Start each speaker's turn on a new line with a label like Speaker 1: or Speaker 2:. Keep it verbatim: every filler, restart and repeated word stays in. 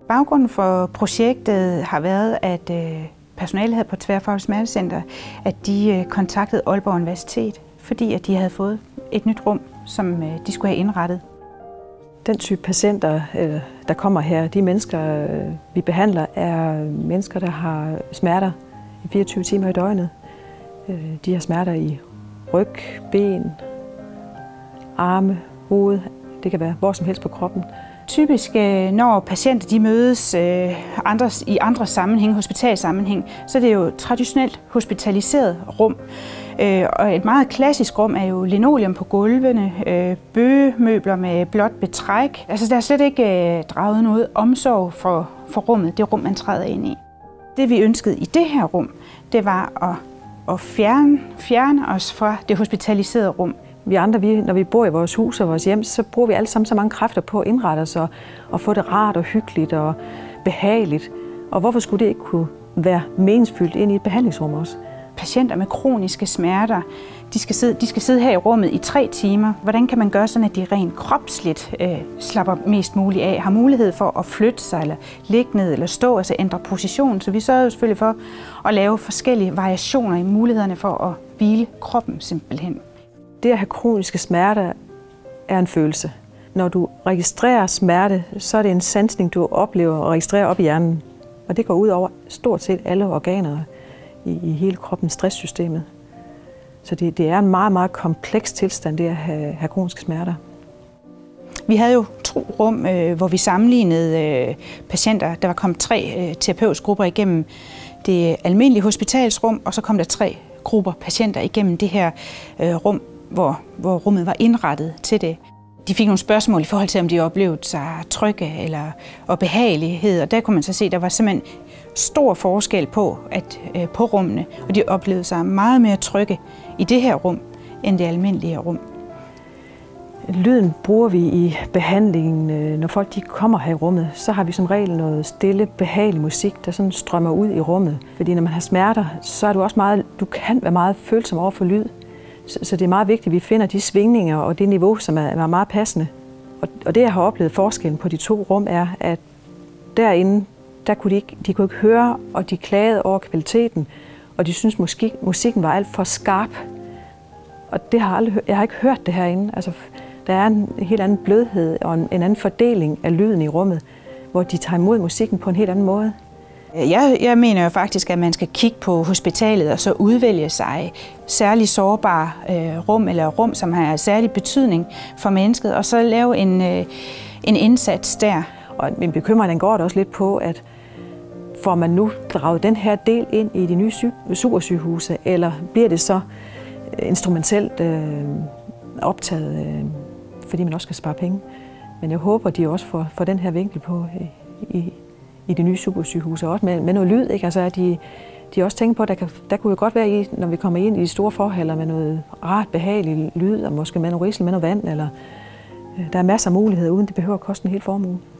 Speaker 1: Baggrunden for projektet har været, at personalet her på Tværfagligt Smertecenter, at de kontaktede Aalborg Universitet, fordi at de havde fået et nyt rum, som de skulle have indrettet.
Speaker 2: Den type patienter, der kommer her, de mennesker, vi behandler, er mennesker, der har smerter i fireogtyve timer i døgnet. De har smerter i ryg, ben, arme, hoved. Det kan være hvor som helst på kroppen.
Speaker 1: Typisk, når patienter de mødes andre, i andre sammenhæng, hospitalsammenhæng, så er det jo traditionelt hospitaliseret rum. Og et meget klassisk rum er jo linoleum på gulvene, bøgemøbler med blåt betræk. Altså, der er slet ikke draget noget omsorg for, for rummet, det rum, man træder ind i. Det, vi ønskede i det her rum, det var at, at fjerne, fjerne os fra det hospitaliserede rum.
Speaker 2: Vi andre, vi, når vi bor i vores hus og vores hjem, så bruger vi alle sammen så mange kræfter på at indrette os og, og få det rart og hyggeligt og behageligt. Og hvorfor skulle det ikke kunne være meningsfyldt ind i et behandlingsrum også?
Speaker 1: Patienter med kroniske smerter, de skal, sidde, de skal sidde her i rummet i tre timer. Hvordan kan man gøre sådan, at de rent kropsligt øh, slapper mest muligt af, har mulighed for at flytte sig, eller ligge ned, eller stå, altså ændre position. Så vi sørger jo selvfølgelig for at lave forskellige variationer i mulighederne for at hvile kroppen simpelthen.
Speaker 2: Det at have kroniske smerter er en følelse. Når du registrerer smerte, så er det en sansning, du oplever og registrerer op i hjernen. Og det går ud over stort set alle organer i, i hele kroppens stresssystemet. Så det, det er en meget, meget kompleks tilstand, det at have, have kroniske smerter.
Speaker 1: Vi havde jo to rum, øh, hvor vi sammenlignede øh, patienter. Der var kommet tre øh, terapeutgrupper igennem det almindelige hospitalsrum, og så kom der tre grupper patienter igennem det her øh, rum, hvor, hvor rummet var indrettet til det. De fik nogle spørgsmål i forhold til, om de oplevede sig trygge eller og behagelighed, og der kunne man så se, at der var simpelthen stor forskel på, at, øh, på rummene, og de oplevede sig meget mere trygge i det her rum, end det almindelige rum.
Speaker 2: Lyden bruger vi i behandlingen. Når folk de kommer her i rummet, så har vi som regel noget stille, behagelig musik, der sådan strømmer ud i rummet. Fordi når man har smerter, så er du også meget, du kan være meget følsom over for lyd. Så det er meget vigtigt, at vi finder de svingninger og det niveau, som er meget passende. Og det, jeg har oplevet forskellen på de to rum, er, at derinde, der kunne de ikke, de kunne ikke høre, og de klagede over kvaliteten, og de syntes, måske musikken var alt for skarp. Og det har aldrig, jeg har ikke hørt det herinde. Altså, der er en helt anden blødhed og en, en anden fordeling af lyden i rummet, hvor de tager imod musikken på en helt anden måde.
Speaker 1: Jeg, jeg mener jo faktisk, at man skal kigge på hospitalet og så udvælge sig særlig sårbare øh, rum eller rum, som har særlig betydning for mennesket, og så lave en, øh, en indsats der.
Speaker 2: Og min bekymring den går da også lidt på, at får man nu draget den her del ind i de nye supersygehuse, eller bliver det så instrumentelt øh, optaget, øh, fordi man også skal spare penge. Men jeg håber, de også får, får den her vinkel på i, i, i de nye supersygehuse, også med, med noget lyd. Ikke? Altså, at de, de også tænker på, at der, kan, der kunne jo godt være, i, når vi kommer ind i de store forhaller med noget rart, behageligt lyd, og måske med noget risel, med noget vand. Eller, øh, der er masser af muligheder, uden det behøver at koste en hel formue.